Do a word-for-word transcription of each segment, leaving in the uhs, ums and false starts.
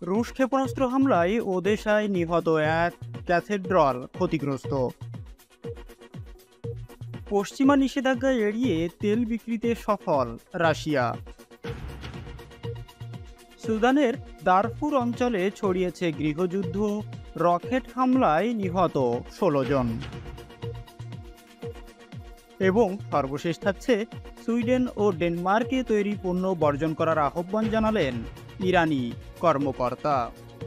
রুশ ক্ষেপণাস্ত্র হামলায় ওদেসায় নিহত এক ক্যাথেড্রাল ক্ষতিগ্রস্ত। পশ্চিমা নিষেধাজ্ঞা এড়িয়ে তেল বিক্রিতে সফল রাশিয়া। সুদানের দারফুর অঞ্চলে ছড়িয়েছে গৃহযুদ্ধ, রকেট হামলায় নিহত ষোলো জন। এবং সর্বশেষ থাকছে, সুইডেন ও ডেনমার্কে তৈরি পণ্য বর্জন করার আহ্বান জানালেন ইরানি কর্মকর্তা।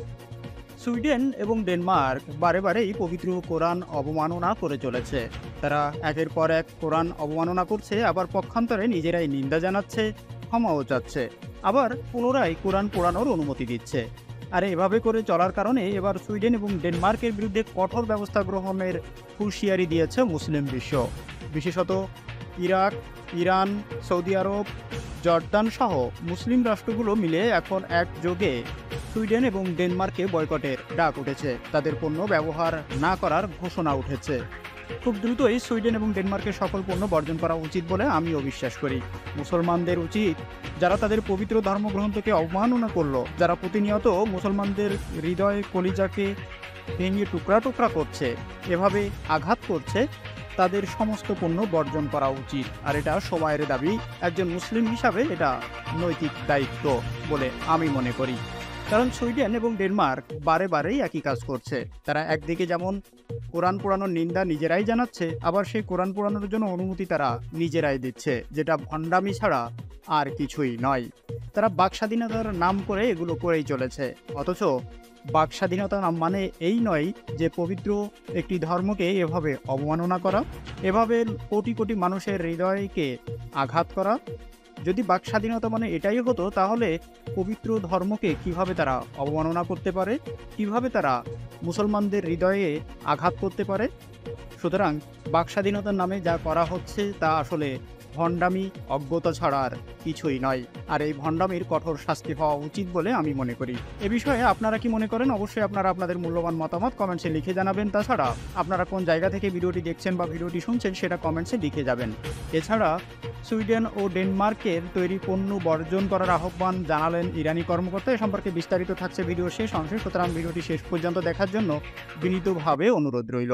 সুইডেন এবং ডেনমার্ক বারে বারেই পবিত্র কোরআন অবমাননা করে চলেছে। তারা একের পর এক কোরআন অবমাননা করছে, আবার পক্ষান্তরে নিজেরাই নিন্দা জানাচ্ছে, ক্ষমাও চাচ্ছে, আবার পুনরায় কোরআন পোড়ানোর অনুমতি দিচ্ছে। আর এভাবে করে চলার কারণে এবার সুইডেন এবং ডেনমার্কের বিরুদ্ধে কঠোর ব্যবস্থা গ্রহণের হুঁশিয়ারি দিয়েছে মুসলিম বিশ্ব। বিশেষত Iraq, Iran, Saudi Arabia, Jordan সহ মুসলিম রাষ্ট্রগুলো মিলে এখন একযোগে সুইডেন এবং ডেনমার্কে বয়কটের ডাক উঠেছে। তাদের পণ্য ব্যবহার না করার ঘোষণা উঠেছে। খুব দ্রুতই সুইডেন এবং ডেনমার্কের সকল পণ্য বর্জন করা উচিত বলে আমিও বিশ্বাস করি। মুসলমানদের উচিত, যারা তাদের পবিত্র ধর্মগ্রন্থকে অবমাননা করলো, যারা প্রতিনিয়ত মুসলমানদের হৃদয় কলিজাকে ভেঙে টুকরা টুকরা করছে, এভাবে আঘাত করছে, তাদের সমস্ত পণ্য বর্জন করা উচিত। আর এটা সময়ের দাবি, একজন মুসলিম হিসাবে এটা নৈতিক দায়িত্ব বলে আমি মনে করি। কারণ সুইডেন এবং ডেনমার্ক বারে বারেই একই কাজ করছে। তারা একদিকে যেমন কোরআন পোড়ানোর নিন্দা নিজেরাই জানাচ্ছে, আবার সেই কোরআন পোড়ানোর জন্য অনুমতি তারা নিজেরাই দিচ্ছে, যেটা ভণ্ডামি ছাড়া আর কিছুই নয়। তারা বাক স্বাধীনতার নাম করে এগুলো করেই চলেছে। অথচ বাক স্বাধীনতার নাম মানে এই নয় যে পবিত্র একটি ধর্মকে এভাবে অবমাননা করা, এভাবে কোটি কোটি মানুষের হৃদয়কে আঘাত করা। যদি বাক স্বাধীনতা মানে এটাই হতো, তাহলে পবিত্র ধর্মকে কিভাবে তারা অবমাননা করতে পারে, কিভাবে তারা মুসলমানদের হৃদয়ে আঘাত করতে পারে? সুতরাং বাক স্বাধীনতার নামে যা করা হচ্ছে তা আসলে ভণ্ডামি, অজ্ঞতা ছাড়া আর কিছুই নয়। আর এই ভণ্ডামির কঠোর শাস্তি হওয়া উচিত বলে আমি মনে করি। এ বিষয়ে আপনারা কি মনে করেন? অবশ্যই আপনারা আপনাদের মূল্যবান মতামত কমেন্টসে লিখে জানাবেন। তাছাড়া আপনারা কোন জায়গা থেকে ভিডিওটি দেখছেন বা ভিডিওটি শুনছেন সেটা কমেন্টসে লিখে যাবেন। এছাড়া সুইডেন ও ডেনমার্কের তৈরি পণ্য বর্জন করার আহ্বান জানালেন ইরানি কর্মকর্তা। এ সম্পর্কে বিস্তারিত থাকছে ভিডিও শেষ অংশে, সুতরাং ভিডিওটি শেষ পর্যন্ত দেখার জন্য বিনীতভাবে অনুরোধ রইল।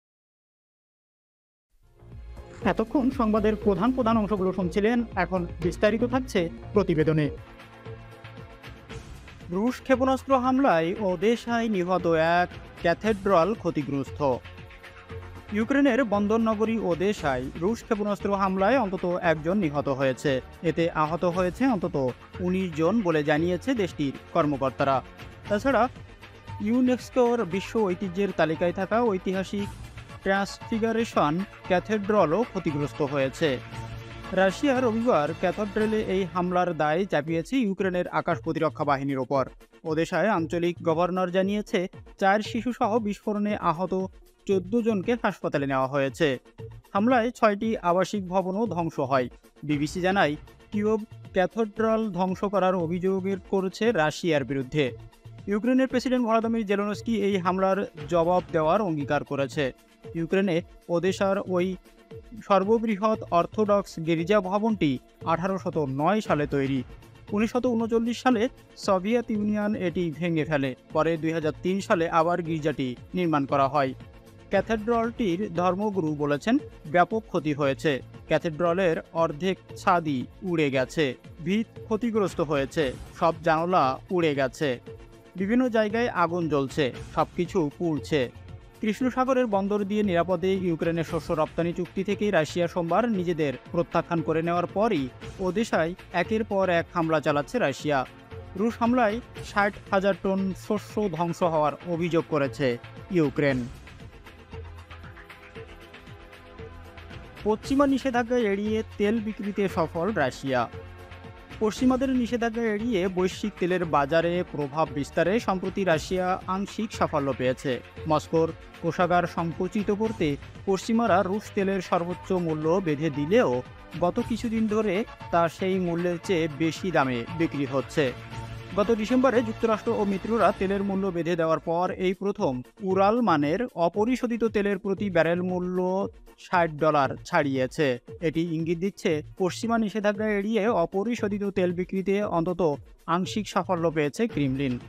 এতক্ষণ সংবাদের প্রধান প্রধান অংশগুলো শুনছিলেন, এখন বিস্তারিত থাকছে প্রতিবেদনে। রুশ ক্ষেপণাস্ত্র হামলায় ওদেসায় নিহত এক ক্যাথেড্রাল ক্ষতিগ্রস্ত। ইউক্রেনের বন্দর নগরী ওদেসায় রুশ ক্ষেপণাস্ত্র হামলায় অন্তত একজন নিহত হয়েছে। এতে আহত হয়েছে অন্তত উনিশ জন বলে জানিয়েছে দেশটির কর্মকর্তারা। তাছাড়া ইউনেস্কোর বিশ্ব ঐতিহ্যের তালিকায় থাকা ঐতিহাসিক ট্রান্সফিগারেশন ক্যাথেড্রালও ক্ষতিগ্রস্ত হয়েছে। রাশিয়া রবিবার ক্যাথেড্রালে এই হামলার দায় চাপিয়েছে ইউক্রেনের আকাশ প্রতিরক্ষা বাহিনীর ওপর। ওদেসায় আঞ্চলিক গভর্নর জানিয়েছে, চার শিশুসহ বিস্ফোরণে আহত চোদ্দ জনকে হাসপাতালে নেওয়া হয়েছে। হামলায় ছয়টি আবাসিক ভবনও ধ্বংস হয়। বিবিসি জানায়, কিয়েভ ক্যাথেড্রাল ধ্বংস করার অভিযোগের করেছে রাশিয়ার বিরুদ্ধে। ইউক্রেনের প্রেসিডেন্ট ভলোদিমির জেলেনস্কি এই হামলার জবাব দেওয়ার অঙ্গীকার করেছে। ইউক্রেনে ওদেসার ওই সর্ববৃহৎ অর্থোডক্স গির্জা ভবনটি আঠারোশত নয় সালে তৈরি। উনিশশত উনচল্লিশ সালে সোভিয়েত ইউনিয়ন এটি ভেঙে ফেলে। পরে দুই হাজার তিন সালে আবার গির্জাটি নির্মাণ করা হয়। ক্যাথেড্রালটির ধর্মগুরু বলেছেন, ব্যাপক ক্ষতি হয়েছে। ক্যাথেড্রালের অর্ধেক ছাদই উড়ে গেছে, ভিত ক্ষতিগ্রস্ত হয়েছে, সব জানালা উড়ে গেছে, বিভিন্ন জায়গায় আগুন জ্বলছে, সবকিছু পুড়ছে। কৃষ্ণ সাগরের বন্দর দিয়ে নিরাপদে ইউক্রেনের শস্য রপ্তানি চুক্তি থেকে রাশিয়া সোমবার নিজেদের প্রত্যাখ্যান করে নেওয়ার পরই ওদেসায় একের পর এক হামলা চালাচ্ছে রাশিয়া। রুশ হামলায় ষাট হাজার টন শস্য ধ্বংস হওয়ার অভিযোগ করেছে ইউক্রেন। পশ্চিমা নিষেধাজ্ঞা এড়িয়ে তেল বিক্রিতে সফল রাশিয়া। পশ্চিমাদের নিষেধাজ্ঞা এড়িয়ে বৈশ্বিক তেলের বাজারে প্রভাব বিস্তারে সম্প্রতি রাশিয়া আংশিক সাফল্য পেয়েছে। মস্কোর কোষাগার সংকুচিত করতে পশ্চিমারা রুশ তেলের সর্বোচ্চ মূল্য বেঁধে দিলেও গত কিছুদিন ধরে তা সেই মূল্যের চেয়ে বেশি দামে বিক্রি হচ্ছে। গত ডিসেম্বরে যুক্তরাষ্ট্র ও মিত্ররা তেলের মূল্য বেঁধে দেওয়ার পর এই প্রথম উরাল মানের অপরিশোধিত তেলের প্রতি ব্যারেল মূল্য ষাট ডলার ছাড়িয়েছে। এটি ইঙ্গিত দিচ্ছে পশ্চিমা নিষেধাজ্ঞা এড়িয়ে অপরিশোধিত তেল বিক্রিতে অন্তত আংশিক সাফল্য পেয়েছে ক্রেমলিন।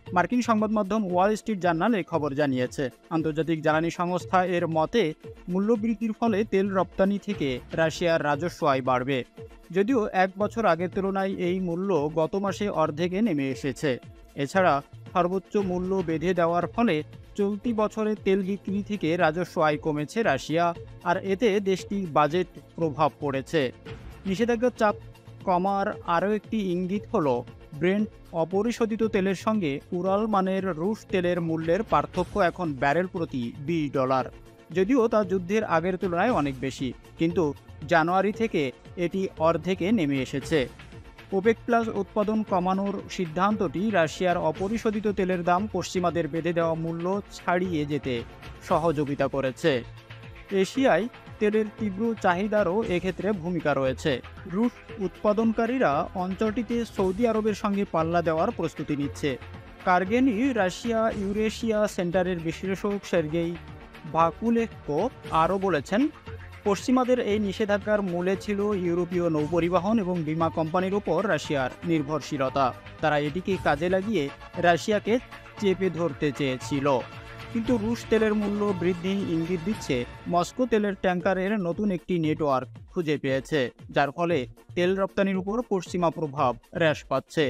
মার্কিন সংবাদ মাধ্যম ওয়াল স্ট্রিট জার্নাল এই খবর জানিয়েছে। আন্তর্জাতিক জ্বালানি সংস্থা এর মতে মূল্যবৃদ্ধির ফলে তেল রপ্তানি থেকে রাশিয়ার রাজস্ব আয় বাড়বে। যদিও এক বছর আগের তুলনায় এই মূল্য গত মাসে অর্ধেকে নেমে এসেছে। এছাড়া সর্বোচ্চ মূল্য বেঁধে দেওয়ার ফলে চলতি বছরে তেল বিক্রি থেকে রাজস্ব আয় কমেছে রাশিয়া, আর এতে দেশটির বাজেট প্রভাব পড়েছে। নিষেধাজ্ঞার চাপ কমার আরও একটি ইঙ্গিত হল ব্রেন্ট অপরিশোধিত তেলের সঙ্গে উরাল মানের রুশ তেলের মূল্যের পার্থক্য এখন ব্যারেল প্রতি বিশ ডলার। যদিও তা যুদ্ধের আগের তুলনায় অনেক বেশি, কিন্তু জানুয়ারি থেকে এটি অর্ধেকে নেমে এসেছে। ওপেক প্লাস উৎপাদন কমানোর সিদ্ধান্তটি রাশিয়ার অপরিশোধিত তেলের দাম পশ্চিমাদের বেঁধে দেওয়া মূল্য ছাড়িয়ে যেতে সহযোগিতা করেছে। এশিয়ায় তেলের তীব্র চাহিদারও এক্ষেত্রে ভূমিকা রয়েছে। রুশ উৎপাদনকারীরা অঞ্চলটিতে সৌদি আরবের সঙ্গে পাল্লা দেওয়ার প্রস্তুতি নিচ্ছে। কার্গেনি রাশিয়া ইউরেশিয়া সেন্টারের বিশ্লেষক সের্গেই ভাকুলেকো আরও বলেছেন, পশ্চিমাদের এই নিষেধাজ্ঞার মূলে ছিল ইউরোপীয় নৌপরিবহন এবং বিমা কোম্পানির উপর রাশিয়ার নির্ভরশীলতা। তারা এটিকে কাজে লাগিয়ে রাশিয়াকে চেপে ধরতে চেয়েছিল। কিন্তু রুশ তেলের মূল্য বৃদ্ধি ইঙ্গিত দিচ্ছে মস্কো তেলের ট্যাঙ্কারের নতুন একটি নেটওয়ার্ক খুঁজে পেয়েছে, যার ফলে তেল রপ্তানির উপর পশ্চিমা প্রভাব হ্রাস পাচ্ছে।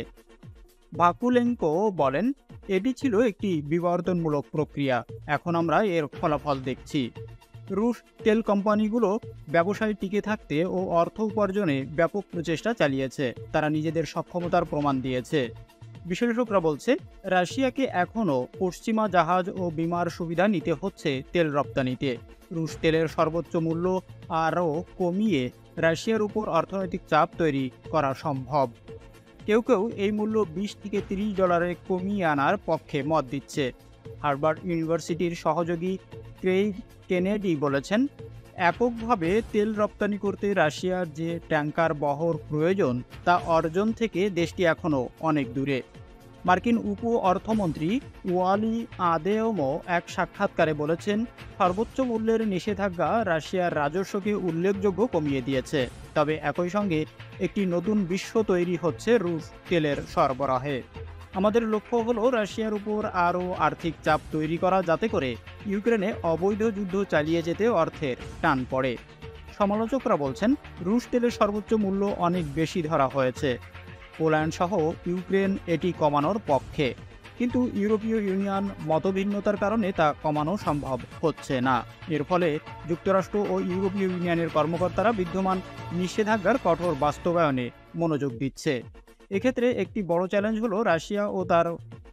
ভাকুলেঙ্কো বলেন, এটি ছিল একটি বিবর্তনমূলক প্রক্রিয়া, এখন আমরা এর ফলাফল দেখছি। রুশ তেল কোম্পানিগুলো ব্যবসায় টিকে থাকতে ও অর্থ উপার্জনে ব্যাপক প্রচেষ্টা চালিয়েছে। তারা নিজেদের সক্ষমতার প্রমাণ দিয়েছে। বিশ্লেষকরা বলছে, রাশিয়াকে এখনও পশ্চিমা জাহাজ ও বিমার সুবিধা নিতে হচ্ছে তেল রপ্তানিতে। রুশ তেলের সর্বোচ্চ মূল্য আরও কমিয়ে রাশিয়ার উপর অর্থনৈতিক চাপ তৈরি করা সম্ভব। কেউ কেউ এই মূল্য বিশ থেকে তিরিশ ডলারে কমিয়ে আনার পক্ষে মত দিচ্ছে। হার্ভার্ড ইউনিভার্সিটির সহযোগী ক্রেইগ কেনেডি বলেছেন, এককভাবে তেল রপ্তানি করতে রাশিয়ার যে ট্যাঙ্কার বহর প্রয়োজন তা অর্জন থেকে দেশটি এখনও অনেক দূরে। মার্কিন উপ অর্থমন্ত্রী ওয়ালি আদেওমো এক সাক্ষাৎকারে বলেছেন, সর্বোচ্চ মূল্যের নিষেধাজ্ঞা রাশিয়ার রাজস্বকে উল্লেখযোগ্য কমিয়ে দিয়েছে, তবে একই সঙ্গে একটি নতুন বিশ্ব তৈরি হচ্ছে রুশ তেলের সরবরাহে। আমাদের লক্ষ্য হলো রাশিয়ার উপর আরও আর্থিক চাপ তৈরি করা, যাতে করে ইউক্রেনে অবৈধ যুদ্ধ চালিয়ে যেতে অর্থের টান পড়ে। সমালোচকরা বলছেন, রুশ তেলের সর্বোচ্চ মূল্য অনেক বেশি ধরা হয়েছে। পোল্যান্ড সহ ইউক্রেন এটি কমানোর পক্ষে, কিন্তু ইউরোপীয় ইউনিয়ন মতভিন্নতার কারণে তা কমানো সম্ভব হচ্ছে না। এর ফলে যুক্তরাষ্ট্র ও ইউরোপীয় ইউনিয়নের কর্মকর্তারা বিদ্যমান নিষেধাজ্ঞার কঠোর বাস্তবায়নে মনোযোগ দিচ্ছে। এক্ষেত্রে একটি বড় চ্যালেঞ্জ হলো রাশিয়া ও তার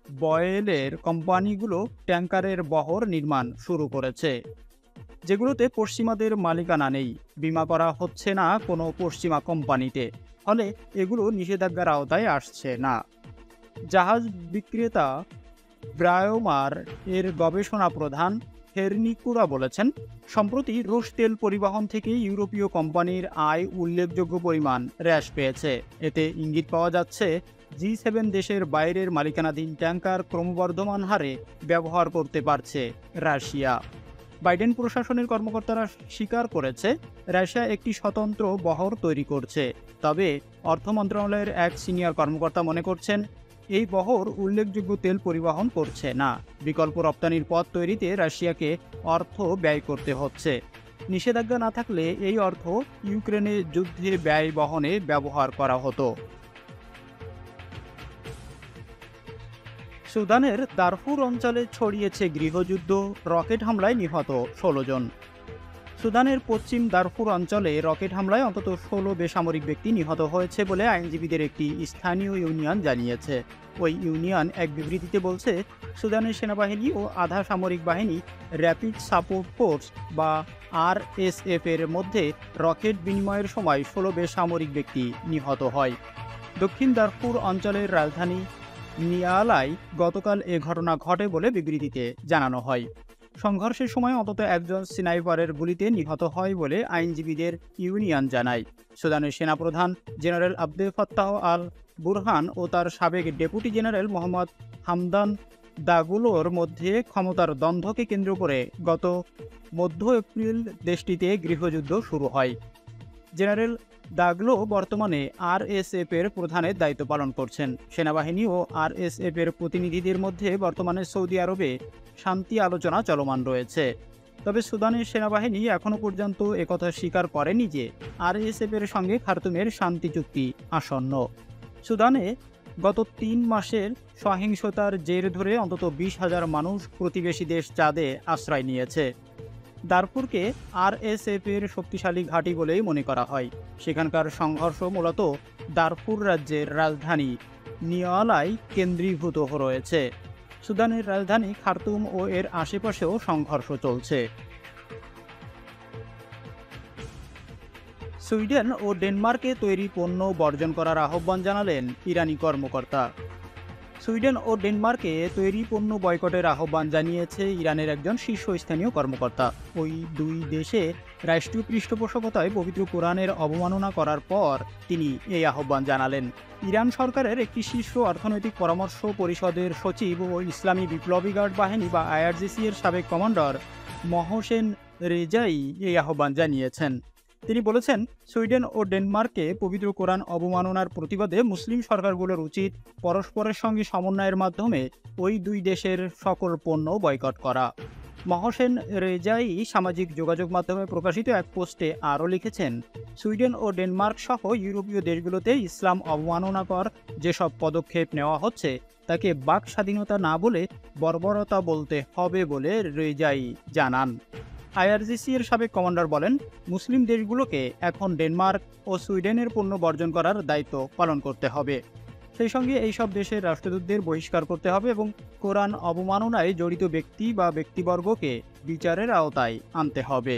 বয়েলের কোম্পানিগুলো ট্যাঙ্কারের বহর নির্মাণ শুরু করেছে, যেগুলোতে পশ্চিমাদের মালিকানা নেই। বিমা করা হচ্ছে না কোনো পশ্চিমা কোম্পানিতে, ফলে এগুলো নিষেধাজ্ঞার আওতায় আসছে না। জাহাজ বিক্রেতা ব্রায়োমার এর গবেষণা প্রধান হেরনিকুরা বলেছেন, সম্প্রতি রুশ তেল পরিবহন থেকে ইউরোপীয় কোম্পানির আয় উল্লেখযোগ্য পরিমাণ হ্রাস পেয়েছে। এতে ইঙ্গিত পাওয়া যাচ্ছে জি সেভেন দেশের বাইরের মালিকানাধীন ট্যাঙ্কার ক্রমবর্ধমান হারে ব্যবহার করতে পারছে রাশিয়া। বাইডেন প্রশাসনের কর্মকর্তারা স্বীকার করেছে রাশিয়া একটি স্বতন্ত্র বহর তৈরি করছে, তবে অর্থ মন্ত্রণালয়ের এক সিনিয়র কর্মকর্তা মনে করছেন এই বহর উল্লেখযোগ্য তেল পরিবহন করছে না। বিকল্প রপ্তানির পথ তৈরিতে রাশিয়াকে অর্থ ব্যয় করতে হচ্ছে। নিষেধাজ্ঞা না থাকলে এই অর্থ ইউক্রেনে যুদ্ধে ব্যয় বহনে ব্যবহার করা হতো। সুদানের দারফুর অঞ্চলে ছড়িয়েছে গৃহযুদ্ধ, রকেট হামলায় নিহত ষোলো জন। সুদানের পশ্চিম দারফুর অঞ্চলে রকেট হামলায় অন্তত ষোলো বেসামরিক ব্যক্তি নিহত হয়েছে বলে আইনজীবীদের একটি স্থানীয় ইউনিয়ন জানিয়েছে। ওই ইউনিয়ন এক বিবৃতিতে বলছে, সুদানের সেনাবাহিনী ও আধা সামরিক বাহিনী র্যাপিড সাপোর্ট ফোর্স বা আর এস এফ এর মধ্যে রকেট বিনিময়ের সময় ষোলো বেসামরিক ব্যক্তি নিহত হয়। দক্ষিণ দারফুর অঞ্চলের রাজধানী নিয়ালায় গতকাল এ ঘটনা ঘটে বলে বিবৃতিতে জানানো হয়। সংঘর্ষের সময় অন্তত একজন স্নাইপারের গুলিতে নিহত হয় বলে আইনজীবীদের ইউনিয়ন জানায়। সুদানের সেনাপ্রধান general Abdel Fattah al Burhan ও তার সাবেক ডেপুটি জেনারেল মোহাম্মদ হামদান দাগুলোর মধ্যে ক্ষমতার দ্বন্দ্বকে কেন্দ্র করে গত মধ্য এপ্রিল দেশটিতে গৃহযুদ্ধ শুরু হয়। জেনারেল দাগলো বর্তমানে আরএসএফ এর প্রধানের দায়িত্ব পালন করছেন। সেনাবাহিনী ও আরএসএফ এর প্রতিনিধিদের মধ্যে বর্তমানে সৌদি আরবে শান্তি আলোচনা চলমান রয়েছে। তবে সুদানের সেনাবাহিনী এখনও পর্যন্ত একথা স্বীকার করেনি যে আরএসএফ এর সঙ্গে খার্তুমের শান্তি চুক্তি আসন্ন। সুদানে গত তিন মাসের সহিংসতার জের ধরে অন্তত বিশ হাজার মানুষ প্রতিবেশী দেশ চাদে আশ্রয় নিয়েছে। দারফুরকে আরএসএফ এর শক্তিশালী ঘাঁটি বলেই মনে করা হয়। সেখানকার সংঘর্ষ মূলত দারফুর রাজ্যের রাজধানী নিয়ালায় কেন্দ্রীভূত রয়েছে। সুদানের রাজধানী খার্তুম ও এর আশেপাশেও সংঘর্ষ চলছে। সুইডেন ও ডেনমার্কে তৈরি পণ্য বর্জন করার আহ্বান জানালেন ইরানি কর্মকর্তা। সুইডেন ও ডেনমার্কে তৈরি পণ্য বয়কটের আহ্বান জানিয়েছে ইরানের একজন শীর্ষস্থানীয় কর্মকর্তা। ওই দুই দেশে রাষ্ট্রীয় পৃষ্ঠপোষকতায় পবিত্র কোরআনের অবমাননা করার পর তিনি এই আহ্বান জানালেন। ইরান সরকারের একটি শীর্ষ অর্থনৈতিক পরামর্শ পরিষদের সচিব ও ইসলামী বিপ্লবী গার্ড বাহিনী বা আইআরজিসি এর সাবেক কমান্ডার মহসেন রেজাই এই আহ্বান জানিয়েছেন। তিনি বলেছেন, সুইডেন ও ডেনমার্কে পবিত্র কোরআন অবমাননার প্রতিবাদে মুসলিম সরকারগুলোর উচিত পরস্পরের সঙ্গে সমন্বয়ের মাধ্যমে ওই দুই দেশের সকল পণ্য বয়কট করা। মহসেন রেজাই সামাজিক যোগাযোগ মাধ্যমে প্রকাশিত এক পোস্টে আরও লিখেছেন, সুইডেন ও ডেনমার্ক সহ ইউরোপীয় দেশগুলোতে ইসলাম অবমাননাকর যেসব পদক্ষেপ নেওয়া হচ্ছে তাকে বাক স্বাধীনতা না বলে বর্বরতা বলতে হবে বলে রেজাই জানান। আইআরজিসি এর সাবেক কমান্ডার বলেন, মুসলিম দেশগুলোকে এখন ডেনমার্ক ও সুইডেনের পণ্য বর্জন করার দায়িত্ব পালন করতে হবে। সেই সঙ্গে এইসব দেশের রাষ্ট্রদূতদের বহিষ্কার করতে হবে এবং কোরআন অবমাননায় জড়িত ব্যক্তি বা ব্যক্তিবর্গকে বিচারের আওতায় আনতে হবে।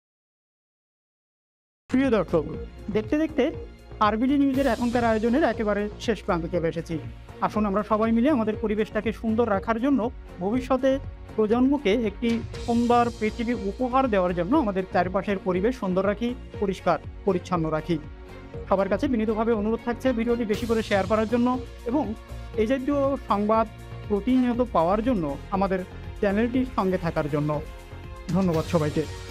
প্রিয় দর্শক, দেখতে দেখতে আরবিডি নিউজের এখনকার আয়োজনের একেবারে শেষ প্রান্তে চলে এসেছি। আসুন আমরা সবাই মিলে আমাদের পরিবেশটাকে সুন্দর রাখার জন্য, ভবিষ্যতে প্রজন্মকে একটি সুন্দর পৃথিবী উপহার দেওয়ার জন্য আমাদের চারপাশের পরিবেশ সুন্দর রাখি, পরিষ্কার পরিচ্ছন্ন রাখি। সবার কাছে বিনীতভাবে অনুরোধ থাকছে ভিডিওটি বেশি করে শেয়ার করার জন্য এবং এই জাতীয় সংবাদ প্রতিনিয়ত পাওয়ার জন্য আমাদের চ্যানেলটির সঙ্গে থাকার জন্য। ধন্যবাদ সবাইকে।